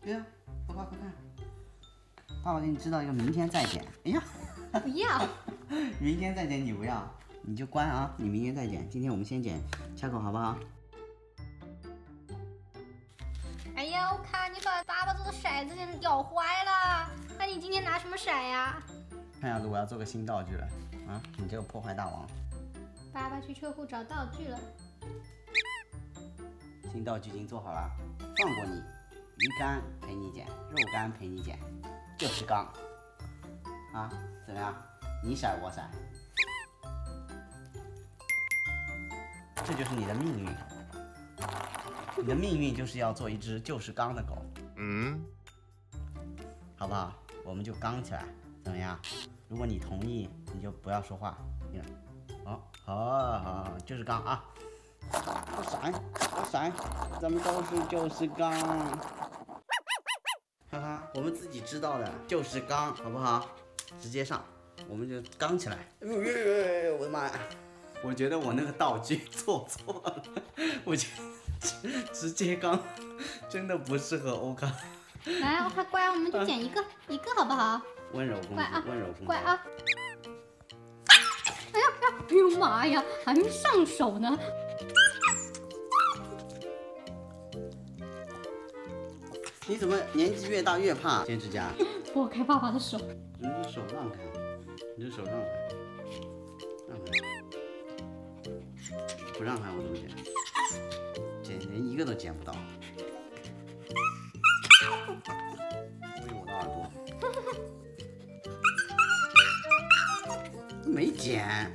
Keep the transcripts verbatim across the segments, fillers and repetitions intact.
对啊，快快快看，爸爸给你制造一个明天再剪。哎呀， 不要， 明天再剪你不要，你就关啊，你明天再剪。今天我们先剪插口好不好？ 哎呀，我看你把爸爸做的骰子给咬坏了。那你今天拿什么骰呀？ 看样子我要做个新道具了啊！你这个破坏大王。 爸爸去车库找道具了。 新道具已经做好了，放过你，鱼竿陪你剪，肉干陪你剪，就是缸啊！怎么样？你骰我骰，这就是你的命运。你的命运就是要做一只就是缸的狗，嗯，好不好？我们就刚起来，怎么样？如果你同意，你就不要说话。好，好，好，就是缸啊！我闪，我闪，咱们都是就是缸。哈哈，我们自己知道的就是缸，好不好？直接上，我们就刚起来。我的妈呀！我觉得我那个道具做错了，我觉得直接缸真的不适合欧卡。 来，欧卡乖，我们就剪一个，一个好不好？ 温柔公主， 啊、 温柔公主， 乖啊！哎呀呀！哎呦妈呀，还没上手呢。 你怎么年纪越大越怕剪指甲？ 拨开爸爸的手。 你这手让开，你这手让开，让开。不让开我怎么剪？剪连一个都剪不到。喂我的耳朵。没剪。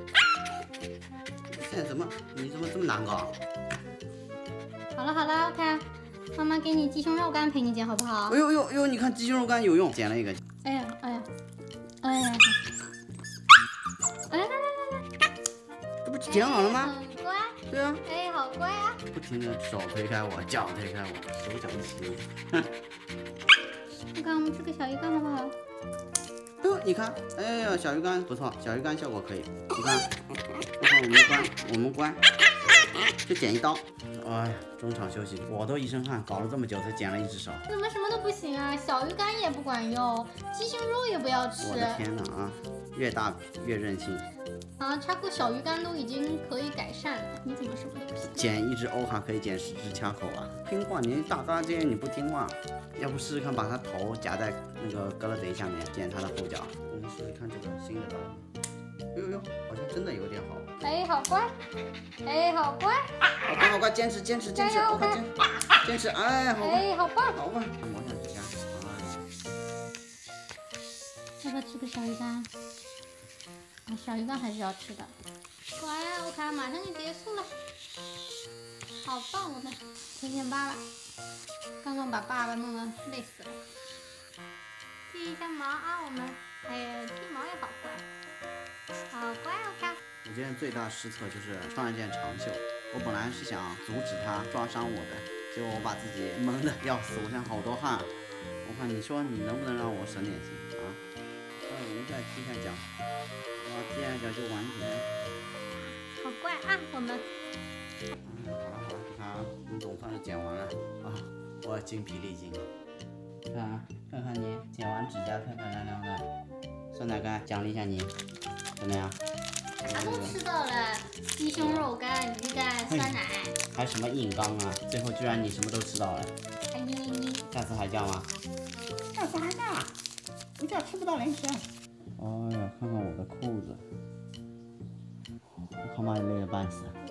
现在怎么？你怎么这么难搞？ 好了好了 ，OK， 妈妈给你鸡胸肉干陪你剪好不好？ 哎呦呦呦，你看鸡胸肉干有用，剪了一个。 哎呀哎呀哎呀！来来来来来， 这不剪好了吗？ 很乖。 对啊。 哎，好乖啊！ 不停的手推开我，脚推开我，手脚一起。 你看我们吃个小鱼干好不好？ 哟，你看，哎呀，小鱼干不错，小鱼干效果可以。你看，你看我们关，我们关，就剪一刀。哎呀，中场休息，我都一身汗，搞了这么久才剪了一只手。 怎么什么都不行啊？小鱼干也不管用，鸡胸肉也不要吃。 我的天哪啊！越大越任性。 啊，插口小鱼干都已经可以改善了，你怎么什么都不行？ 剪一只欧卡可以剪十只掐口啊！听话，你大大街你不听话，要不试试看把它头夹在那个胳肋底下面，剪它的后脚。我们试试看这个新的刀。呦呦，好像真的有点好。 哎，好乖，哎，好乖， 好乖好乖，坚持坚持坚持，欧卡坚坚持，哎，好乖， 哎，好棒， 好棒，磨下指甲，哎。 要不要吃个小鱼干？啊，小鱼干还是要吃的。乖啊，我看马上就结束了，好棒！我们舔舔爸爸，刚刚把爸爸弄得累死了。剃一下毛啊，我们，哎呀，剃毛也好乖，好乖，我看。 我今天最大失策就是穿了件长袖，我本来是想阻止他抓伤我的，结果我把自己闷得要死，我现在好多汗。我看你说你能不能让我省点心啊？那我们再踢一下脚，哇，踢一下脚就完结。 好乖啊，我们。 嗯，好了好了，看啊，你总算是剪完了啊，我精疲力尽。看啊，看看你剪完指甲漂漂亮亮的，酸奶干奖励一下你，怎么样？ 啥都吃到了，鸡胸肉干、鱼干、酸奶， 还什么硬刚啊？最后居然你什么都吃到了， 还嘤嘤嘤。 下次还叫吗？下次还叫，不叫吃不到零食。哎呀，看看我的裤子，我他妈也累得半死。